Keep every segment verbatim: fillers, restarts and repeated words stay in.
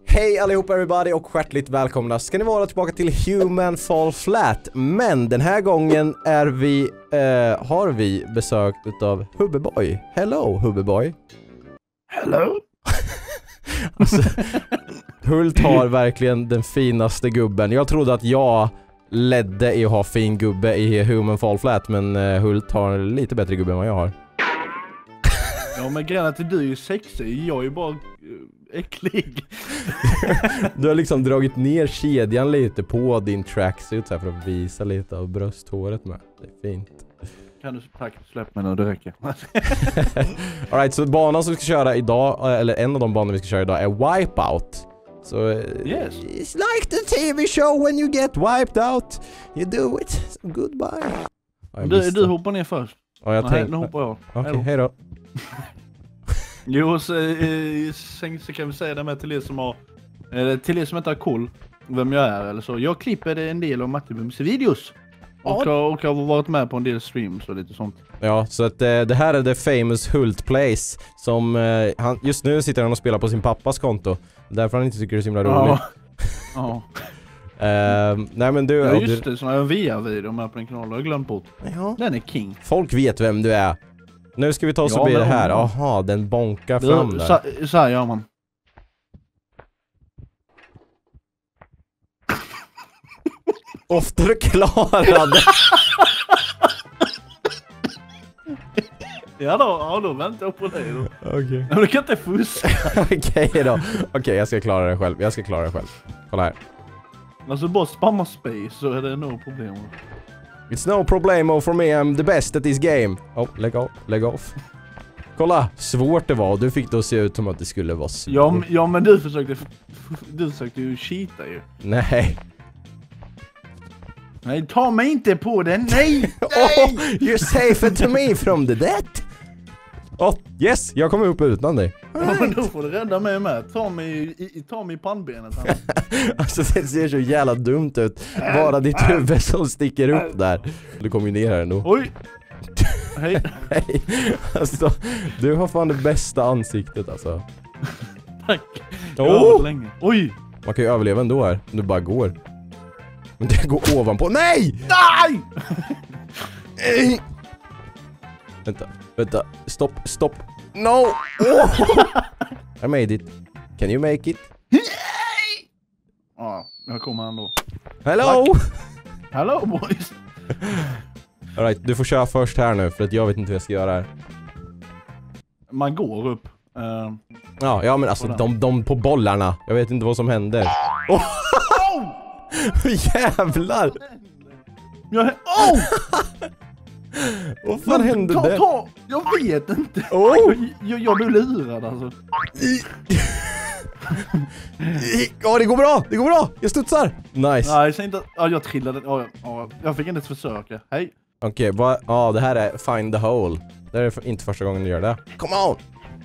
Hej allihopa everybody och hjärtligt välkomna ska ni vara tillbaka till Human Fall Flat. Men den här gången är vi, eh, har vi besök utav Hubbeboy. Hello Hubbeboy. Hello. Alltså, Hult har verkligen den finaste gubben. Jag trodde att jag ledde i att ha fin gubbe i Human Fall Flat, men eh, Hult har lite bättre gubbe än vad jag har. Ja, men grejen är att du är ju sexig, jag är ju bara uh, äcklig. Du har liksom dragit ner kedjan lite på din tracksuit så här för att visa lite av brösthåret med. Det är fint. Kan du tack, släpp mig nu, det räcker. Alright, så banan som vi ska köra idag, eller en av de banor vi ska köra idag är Wipeout. Så yes. It's like the T V show when you get wiped out. You do it. So goodbye. Ja, du, du hoppar ner först. Ja, jag Nej, tänkte... nu hoppar jag. Okej, okay, hej då. Jo, så, eh, sen så kan vi säga det med till er som har, eller till er som inte har koll vem jag är eller så. Jag klipper en del av Mattibums videos. Och, ja. och har varit med på en del streams och lite sånt. Ja, så att eh, det här är the famous Hult Place som eh, han, just nu sitter han och spelar på sin pappas konto. Därför han inte tycker det är så himla roligt. Ja. uh, nej men du... Ja just du... det, sådana här V R-video med på den kanalen har jag glömt bort. Ja. Den är king. Folk vet vem du är. Nu ska vi ta oss ja, och bli det här. Jaha, den bonkar du, fram där. Så, så här gör man. Ofta du klarade. Ja då, ja då väntar jag på dig då. Okej. Okay. Men du kan inte fuska. Okej okay, då. Okej, okay, jag ska klara det själv. Jag ska klara det själv. Kolla här. Alltså bara spamma space så är det no problem. It's no problemo for me, I'm the best at this game. Oh, lägg av, lägg av. Kolla, svårt det var. Du fick det att se ut som att det skulle vara svårt. Ja, ja men du försökte du försökte ju cheata ju. Nej. Nej, ta mig inte på den. Nej! Nej! Oh, you're safer to me from the death. Oh, yes, jag kommer upp utan dig. Right. Ja, då får du rädda mig med. Ta mig i, ta mig i pannbenet. Alltså det ser så jävla dumt ut. Bara ditt huvud som sticker upp där. Du kommer ju ner här ändå. Oj! Hej. Hej. Alltså, du har fan det bästa ansiktet alltså. Tack. Oh. Länge. Oj! Man kan ju överleva ändå här. Du bara går. Men det går ovanpå. Nej! Nej! Nej! Vänta, vänta. Stopp, stopp. No! Oh. I made it. Can you make it? Ja, jag kommer ändå. Hello! Tack. Hello boys! Alright, du får köra först här nu för att jag vet inte vad jag ska göra här. Man går upp. Uh, ja, ja, men alltså de, de på bollarna. Jag vet inte vad som händer. Oh! Jävlar! Jag, oh! Vad fan men, hände ta, det? Ta, jag vet inte. Oh! Jag, jag, jag blev lurad alltså. Ja, det går bra. Det går bra. Jag studsar. Nice. Nej, jag inte. Ja, jag trillade. Ja, ja, jag fick inte ens försöka. Hej. Okej, okay, ja, det här är find the hole. Det är inte första gången du gör det. Come on.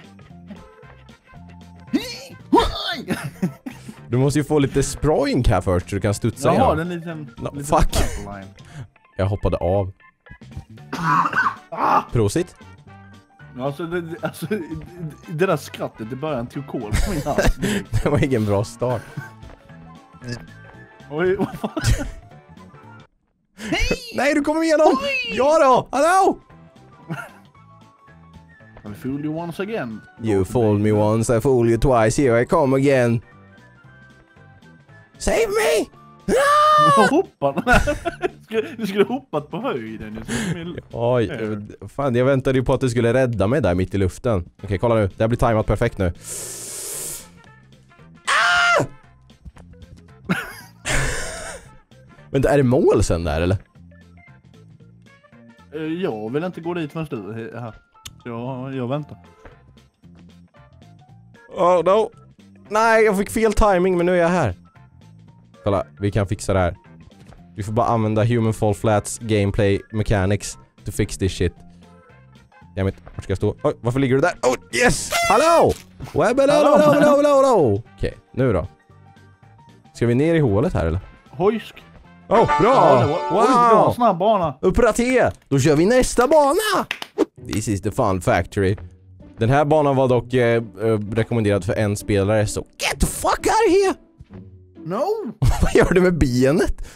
Du måste ju få lite sproing här först så du kan studsa igen. Jag har en liten... No, liten fuck. trampoline. Jag hoppade av. Ah! Prosit. Alltså det, alltså, det, det där skrattet, det började tog kol på min hand. Det var ingen bra start. Oj, vad fan? Nej, du kommer igenom! Oj! Ja då! Hallå! I fooled you once again. You fooled me once, I fooled you twice, here I come again. Save me! Jag hoppade. Du skulle hoppat på höjden. Oj, fan jag väntade ju på att du skulle rädda mig där mitt i luften. Okej, okay, kolla nu. Det här blir timat perfekt nu. Ah! Men är det mål sen där eller? Jag vill inte gå dit förrän du är här. Jag, jag väntar. Oh no. Nej, jag fick fel timing men nu är jag här. Kolla, vi kan fixa det här. Vi får bara använda Human Fall Flats gameplay mechanics to fix this shit. Dammit, vart ska jag stå? Oj, varför ligger du där? Oh, yes! Hallå! Okej, okay, nu då. Ska vi ner i hålet här eller? Hojsk. Oh, bra! Ja, det var, wow! oj, bra, snabb bana. Uppra T! Då kör vi nästa bana! This is the fun factory. Den här banan var dock eh, rekommenderad för en spelare, så get the fuck out of here! No! Vad gör du med benet?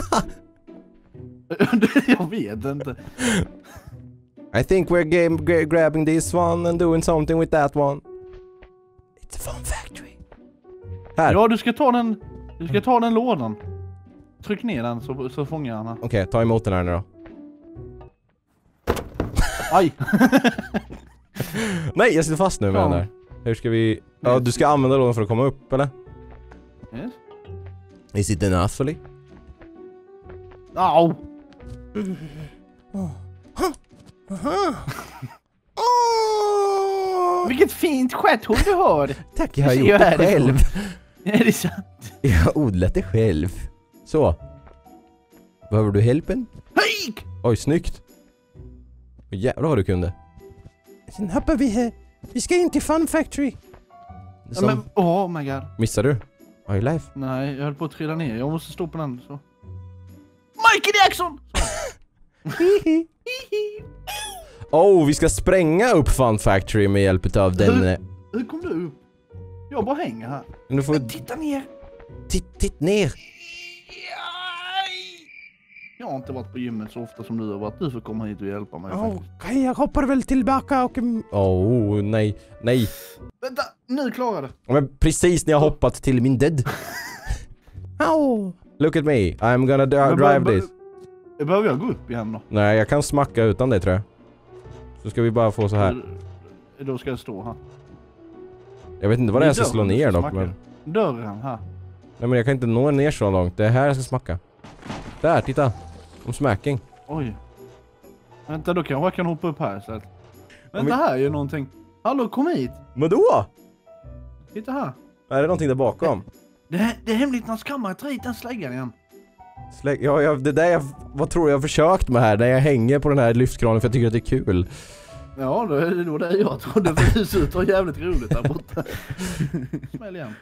Jag vet inte. I think we're game gra grabbing this one and doing something with that one. It's a fun factory. Här. Ja, du ska ta den. Du ska ta den lådan. Tryck ner den så, så fångar han. Okej, okay, ta emot den här nu då. Aj! Nej, jag sitter fast nu med ja. den där. Hur ska vi... Ja, du ska använda lådan för att komma upp, eller? Yes. Is it enough? Au! Mm. Oh. Huh. Aha. Oh. Vilket fint skätthål du har! Tack, jag har gjort det själv. Är det sant? Jag har odlat det själv. Så. Behöver du hjälpen? Hej! Oj, snyggt. Jävlar vad du kunde. Sen hoppar vi här. Vi ska in till Fun Factory. Som... Ja, men, oh my god. Missar du? Are you live? Nej, jag höll på att trilla ner. Jag måste stå på den så. Michael Jackson! Oh, vi ska spränga upp Fun Factory med hjälp av den. Hur, hur kom du upp? Jag bara hänger här. Men du får... Men titta ner. Titt, titt ner. Jag har inte varit på gymmet så ofta som du har varit. Du får komma hit och hjälpa mig. Okej, okay, jag hoppar väl tillbaka och... Oh, nej, nej. Vänta, nu klarar jag det. Men precis när jag hoppat till min dead. Oh. Look at me, I'm gonna drive behöver, this. Behöver jag gå upp igen då? Nej, jag kan smacka utan det tror jag. Så ska vi bara få så här. Då ska jag stå här. Jag vet inte vad det är jag ska slå ner dock, men... Dörren här. Nej, men jag kan inte nå ner så långt. Det är här jag ska smacka. Där, titta. Om smacking. Oj. Vänta, då kanske jag kan hoppa upp här istället. Vänta, vi... här är ju någonting. Hallå, kom hit. Vadå? Titta här. Är det någonting där bakom? Det, det, det är hemligt hans kammare. Ta hit den släggan igen. Slägg... Ja, jag, det där jag... Vad tror jag har försökt med här? När jag hänger på den här lyftkranen för jag tycker att det är kul. Ja, det är nog det jag trodde. För det ser ut att vara jävligt roligt där borta. Smäll igen.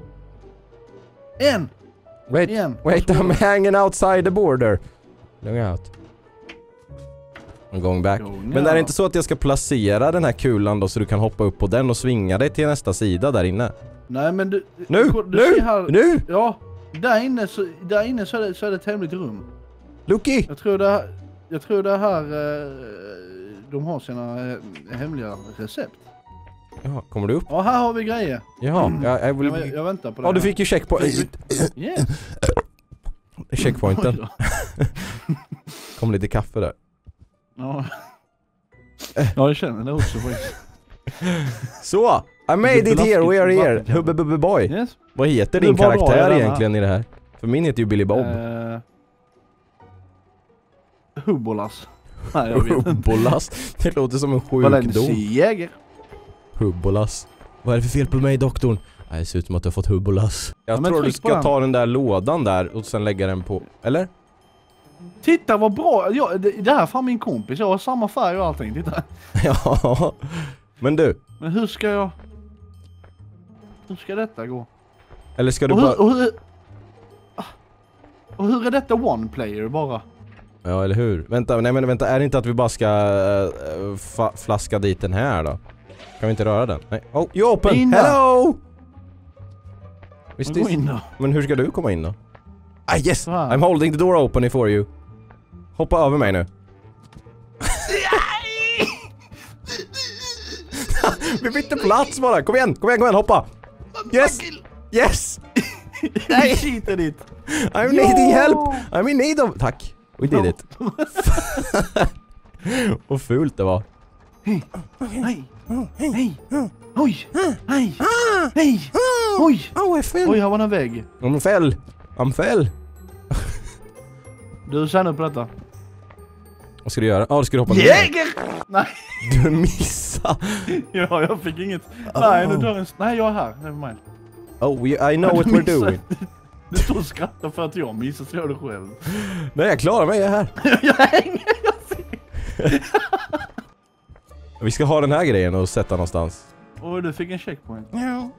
En! Wait, igen. wait, I'm hanging outside the border. Long out. I'm going back. Going Men är det inte så att jag ska placera den här kulan då så du kan hoppa upp på den och svinga dig till nästa sida där inne? Nej, men du... Nu! Du, du nu! här, nu! Ja, där inne så, där inne så, är det, så är det ett hemligt rum. Lucky! Jag tror det här... Jag tror det här... Eh, de har sina eh, hemliga recept. Ja, kommer du upp? Ja, här har vi grejer. Ja, mm. jag, jag, vill... jag, jag väntar på det. Ja, du fick ju check på... Yeah. Checkpointen. Kom lite kaffe där. Ja. Ja, jag känner det också faktiskt. Så, I made it here, we are here. Hubbe Bubbe Boy. Yes. Vad heter din karaktär egentligen i det här? För min heter ju Billy Bob. Uh, Hubbolas. Nej, jag vet inte. Hubbolas. Det låter som en sjukdom. Valenciager. Hubbolas. Vad är det för fel på mig, doktorn? Nej, det ser ut som att du har fått hubbolas. Jag ja, tror du ska ta den där lådan där och sen lägga den på... Eller? Titta vad bra. Ja, det, det här är fan min kompis. Jag har samma färg och allting. Titta. Ja. Men du. Men hur ska jag... Hur ska detta gå? Eller ska du och bara... Hur, och, hur, och hur är detta one player bara? Ja, eller hur? Vänta, nej men vänta. Är det inte att vi bara ska uh, fa- flaska dit den här då? Kan vi inte röra den? Nej. Oh, you open! Hello! Visst gå in då. Men hur ska du komma in då? Ah yes! I'm holding the door open for you. Hoppa över mig nu. Vi bytte plats bara. Kom igen, kom igen, kom igen, hoppa. Yes! Yes! Nej, skiter dit. I'm needing help. I'm in need of... Tack. We did it. Och fult det var. Hej. Hej. Hej. Oj. Hej. Hej. Oj. Oj, här var en vägg. I'm fell. I'm fell. Du känner på detta. Vad ska du göra? Ja, ah, du ska hoppa ner. Jäger! Nej. Du missade. Ja, jag fick inget. Oh. Nej, nu dör en... Nej, jag är här. Never mind. Oh, we, I know what we're doing. Du står och skrattar för att jag missar så gör du själv. Nej, jag klarar mig, jag är här. Jag hänger, jag ser. Vi ska ha den här grejen och sätta någonstans. Åh, du fick en checkpoint. Ja.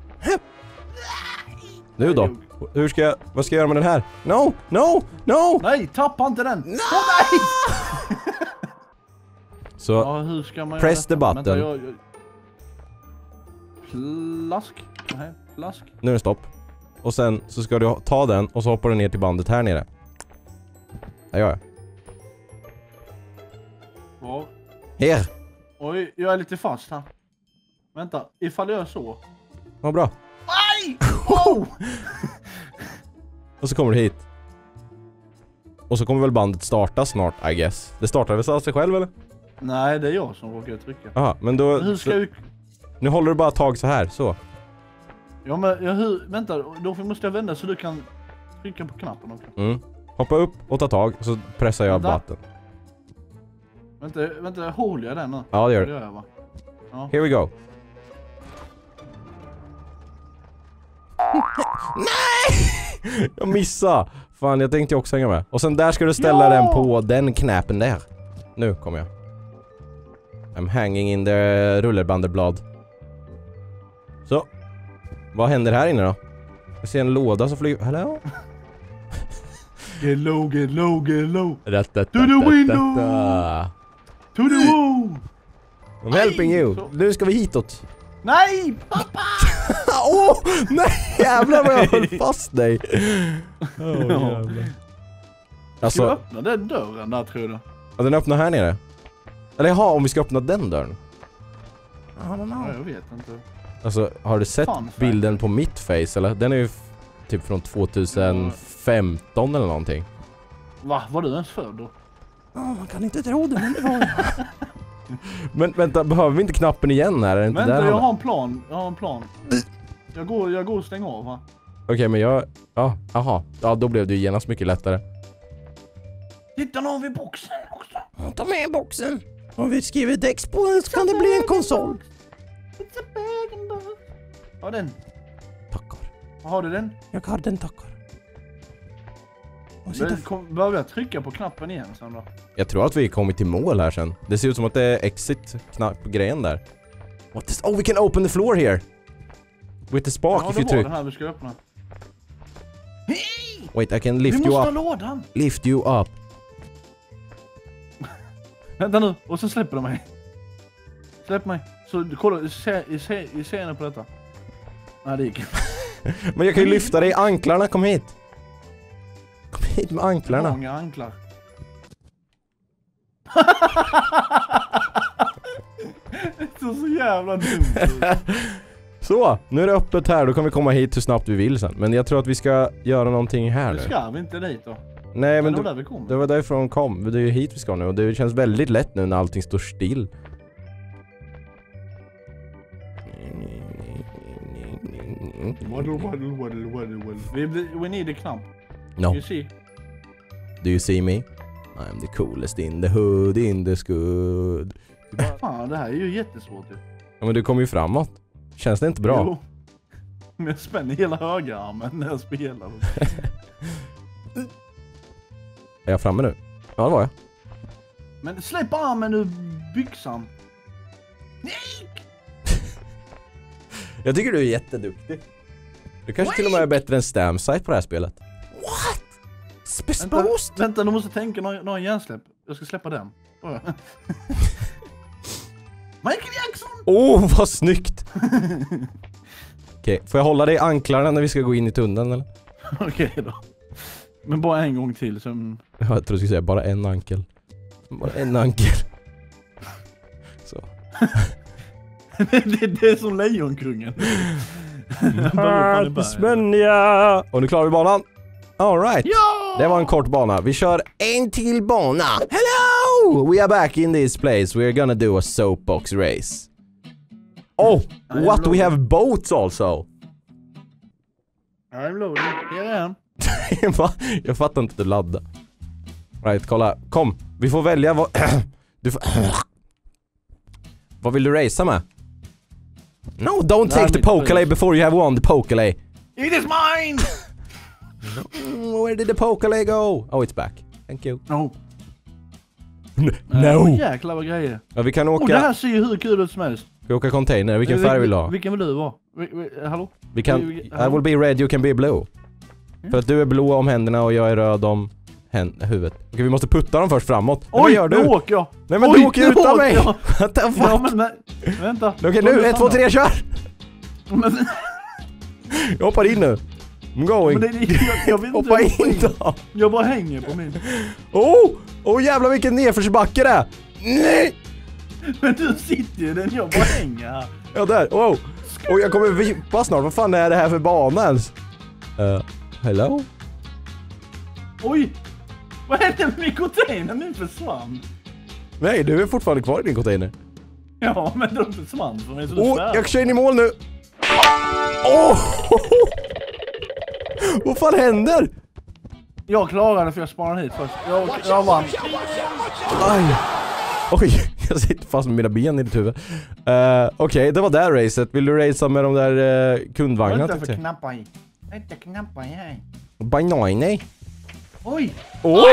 Nu då? Hur ska jag... Vad ska jag göra med den här? No! No! No! Nej, tappa inte den! No! Oh, nej! Så, ja, hur ska man press the button. Vänta, jag, jag, Plask. Nej, plask. Nu är det stopp. Och sen så ska du ta den och så hoppar du ner till bandet här nere. Där gör jag. Ja. Här! Oj, jag är lite fast här. Vänta, ifall jag gör så. Vad bra. Aj! Oh! Och så kommer du hit. Och så kommer väl bandet starta snart, I guess. Det startar väl av sig själv, eller? Nej, det är jag som råkar trycka. Aha, men då... Hur ska vi... Nu håller du bara tag så här, så. Ja, men jag, hur... Vänta, då måste jag vända så du kan trycka på knappen också. Mm. Hoppa upp och ta tag, och så pressar jag Vänta. button. Vänta, vänta, håller jag den nu? Ja, det gör Det det. gör jag, va? Ja. Here we go. Nej! Jag missade. Fan, jag tänkte också hänga med. Och sen där ska du ställa Ja! den på den knappen där. Nu kommer jag. I'm hanging in the rullerbanderblad. Så. Vad händer här inne då? Jag ser en låda som flyger. Hello? Get low, get low, get low. To the window! To the wall! I'm helping you. Så. Nu ska vi hitåt. Nej! Pappa! Åh! Oh, nej! Jävlar vad jag höll fast dig. Åh, oh, jävlar. Ska Alltså, vi öppna den dörren där, tror du? ja, den öppnar här nere. Eller jaha, om vi ska öppna den dörren. I don't know. Ja, jag vet inte. Alltså, har du sett Fun fact. bilden på mitt face, eller? Den är ju f- typ från tjugohundrafemton eller någonting. Va? Var du ens född då? Ja, man kan inte tro det, men det var jag. Men vänta, behöver vi inte knappen igen här? Är det inte Vänta, där jag han- har en plan. Jag har en plan. Jag går, jag går och stänger av, va? Okej, men jag... Ja, aha. Ja, då blev det ju genast mycket lättare. Titta, nu har vi boxen också. Ta med boxen. Om vi skriver Dex på den så kan det bli en konsol. It's a bag and box. Har den? Tackar. Har du den? Jag har den, tackar. Och sitta- Men kom, behöver jag trycka på knappen igen sen då? Jag tror att vi kommit till mål här sen. Det ser ut som att det är exit-knapp-grejen där. What is... Oh, we can open the floor here! With the spark Ja, if det you var tryck. den här vi ska öppna. Wait, I can Vi lift måste you ha up. lådan! Lift you up. Vänta nu, och så släpper de mig. Släpp mig. Så kolla, se, se, se henne på detta. Nej, det gick inte. Men jag kan ju lyfta dig i anklarna, kom hit. Kom hit med anklarna. Många anklar. Det är så jävla dumt. Så, nu är det öppet här. Då kan vi komma hit hur snabbt vi vill sen. Men jag tror att vi ska göra någonting här Nu nu. ska vi inte dit då. Nej, men det var det, där vi kom. det var därifrån kom. Det är ju hit vi ska nu. Och det känns väldigt lätt nu när allting står still. Waddle, waddle, waddle, waddle, waddle. We, we need a knapp. No. You see? Do you see me? I'm the coolest in the hood, in the skud. Fan, det här är ju jättesvårt ju. Ja, men du kommer ju framåt. Känns det inte bra? Jo. Men jag spänner hela högerarmen när jag spelar. Är jag framme nu? Ja, det var jag. Men släpp armen ur byxan. Nej! Jag tycker du är jätteduktig. Du kanske till och med är bättre än Stamsite på det här spelet. What? Vänta, vänta, du måste tänka någon, någon hjärnsläpp. Jag ska släppa den. Oh. Michael Jackson! Åh, oh, vad snyggt! Okej, okay, får jag hålla dig i anklarna när vi ska gå in i tunneln eller? Okej då. Men bara en gång till som... Jag tror du skulle säga bara en ankel. Bara en ankel. Så. det, det är som Lejonkungen. Men ja! Och nu klarar vi banan. All right. Ja! Det var en kort bana. Vi kör en till bana. Hello! We are back in this place. We're gonna do a soapbox race. Oh, what? We have boats also. I'm loading. Here I am. Va? Jag fattar inte att du laddar. Right, kolla. Kom. Vi får välja vad... du får... Vad vill du racea med? No, don't take the Pokelay before you have won the Pokelay. It is mine! Mm, where did the Pokelay go? Oh, it's back. Thank you. No. No. Oh, jäklar vad grejer. Ja, vi kan åka... Oh, det här ser ju hur kul ut som helst. Vi åker container. Vilken Vil- färg vill du ha? Vilken vill du vara? Vi, vi, hallå? Vi kan... vi- I hallå? will be red, you can be blue. Mm. För att du är blå om händerna och jag är röd om hän- huvudet. Okej, vi måste putta dem först framåt. Nej, Oj, vad gör nu du? åker jag! Nej, men Oj, du åker nu utan åker mig! jag. What the fuck? Ja, men, men vänta. Okej, nu, ett, två, tre, kör! Men, Jag hoppar in nu. I'm going. men det, jag, jag vet inte Hoppa hur jag in hoppar då. Jag bara hänger på min. Oh! Oh jävlar vilken nedförsbacke det är. Nej! Men du sitter ju den, jag bara hänger här. Ja där, wow. Och jag kommer vippa snart, vad fan är det här för bana ens? Uh, hello? Oj! Vad hände med min container? Min försvann. Nej, du är fortfarande kvar i din container. Ja, men de försvann för mig så Oh, svär. jag kör in i mål nu. Åh! Oh! Vad fan händer? Jag klarade för jag spanade hit först. Jag, jag vann. Aj. Oj, jag sitter fast med mina ben i ditt huvud. Uh, Okej, okay, det var där racet. Vill du racea med de där uh, kundvagnarna? Vänta för knappar i. Vänta knappar i här. Banane. Oj! Oh!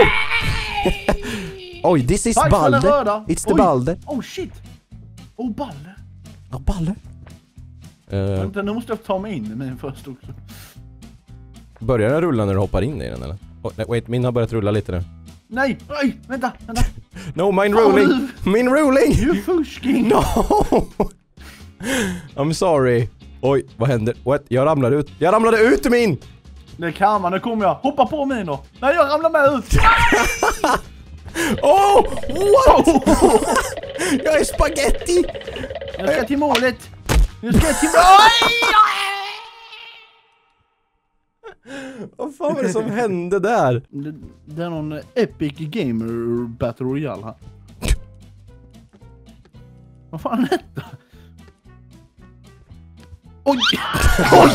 Oj, this is Tack för den Balder. röda. It's the Oj. Balder. Oh shit! Oh baller. Ja, oh, Balder. Uh, Vänta, nu måste jag ta mig in i min först också. Börjar den rulla när du hoppar in i den eller? Oh, nej, wait, min har börjat rulla lite nu. Nej! Oj! Vänta! Vänta! No, mine Fan, rolling! Min rolling! You fushking! No! I'm sorry. Oj, vad händer? What? Jag ramlade ut. Jag ramlade ut ur min! Det är karma, nu kommer jag. Hoppa på min då. Nej, jag ramlar med ut. Oh! What? Jag är spaghetti! Jag ska till målet. Jag ska till målet. Vad fan var det som hände där? Det, det är någon Epic Gamer Battle Royale här. Vad fan är detta? Oj! Oj!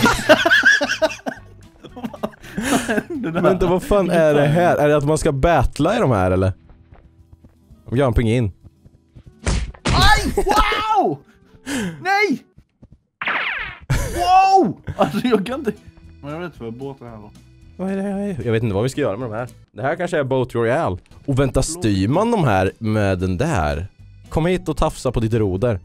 Vänta, vad fan är det här? Är det att man ska battla i de här eller? Jumping in. Aj! Wow! Nej! Wow! Alltså jag kan inte... Men jag vet inte vad båtar här då. Vad är det här? Jag vet inte vad vi ska göra med de här. Det här kanske är Boat Royale. Och vänta, styr man de här med den där? Kom hit och tafsa på ditt roder.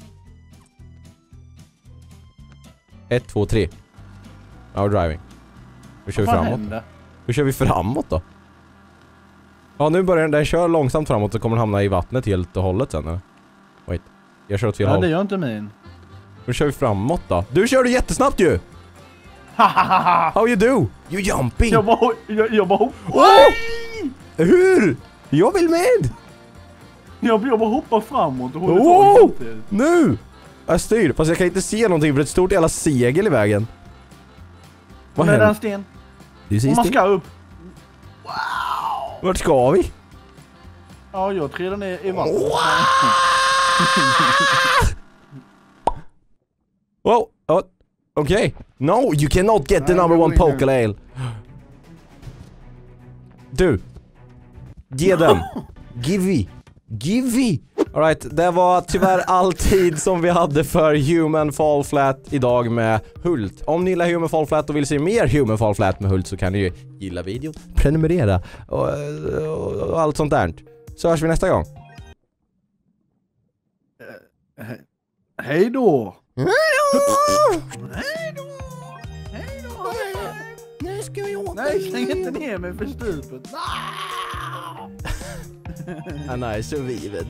Ett, två, tre. Now driving. Nu kör vi framåt. Hände? Hur kör vi framåt då? Ja, nu börjar den där köra långsamt framåt och kommer den hamna i vattnet helt och hållet sen eller? Wait, jag kör åt fel Ja, håll. det gör inte min. Hur kör vi framåt då? Du kör det jättesnabbt ju! How you do? You jumping! Jag bara, jag, jag bara hoppar. Oh! Hur? Jag vill med! Jag, jag bara hoppar framåt och håller Oh! tag samtidigt. Nu! Jag styr, fast jag kan inte se någonting för det är ett stort jävla segel i vägen. Vad Men är det en händer? sten? Du ser Och man sten. ska upp. Vart ska vi? Ja, jag trillar ner i vattnet. Wow, oh, okay. No, you cannot get the Nej, number det one går in poker ale. Du. Ge den. Give. Give. All right, det var tyvärr all tid som vi hade för Human Fall Flat idag med Hult. Om ni gillar Human Fall Flat och vill se mer Human Fall Flat med Hult så kan ni ju gilla videon, prenumerera och, och, och allt sånt där. Så hörs vi nästa gång. Hej då! Hej Hej då! Hej då! Nu ska vi åka. Nej, släng inte ner mig för stupet. Han är så viven.